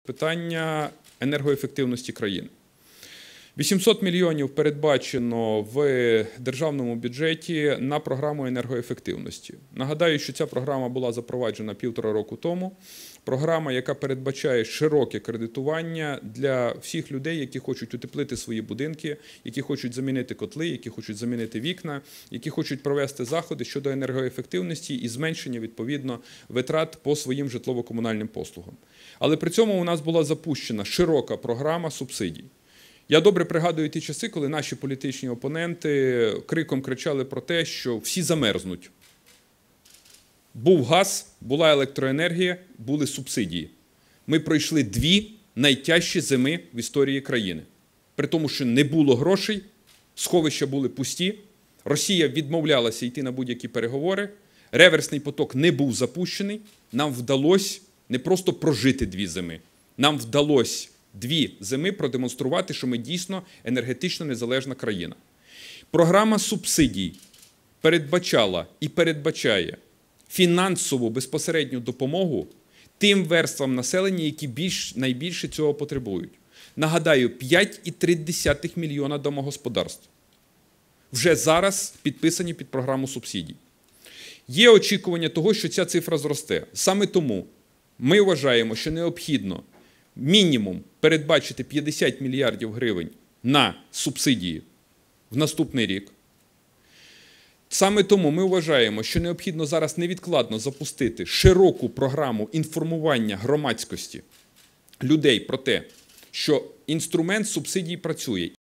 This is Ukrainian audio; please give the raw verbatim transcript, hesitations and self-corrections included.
питання енергоефективності країни. вісімсот мільйонів передбачено в державному бюджеті на програму енергоефективності. Нагадаю, що ця програма була запроваджена півтора року тому. Програма, яка передбачає широке кредитування для всіх людей, які хочуть утеплити свої будинки, які хочуть замінити котли, які хочуть замінити вікна, які хочуть провести заходи щодо енергоефективності і зменшення, відповідно, витрат по своїм житлово-комунальним послугам. Але при цьому у нас була запущена широка програма субсидій. Я добре пригадую ті часи, коли наші політичні опоненти криком кричали про те, що всі замерзнуть. Був газ, була електроенергія, були субсидії. Ми пройшли дві найтяжчі зими в історії країни. При тому, що не було грошей, сховища були пусті, Росія відмовлялася йти на будь-які переговори, реверсний поток не був запущений, нам вдалося не просто прожити дві зими, нам вдалося дві зими продемонструвати, що ми дійсно енергетично незалежна країна. Програма субсидій передбачала і передбачає фінансову безпосередню допомогу тим верствам населення, які більш, найбільше цього потребують. Нагадаю, п'ять цілих три десятих мільйона домогосподарств вже зараз підписані під програму субсидій. Є очікування того, що ця цифра зросте. Саме тому ми вважаємо, що необхідно мінімум передбачити п'ятдесят мільярдів гривень на субсидії в наступний рік. Саме тому ми вважаємо, що необхідно зараз невідкладно запустити широку програму інформування громадськості, людей про те, що інструмент субсидій працює.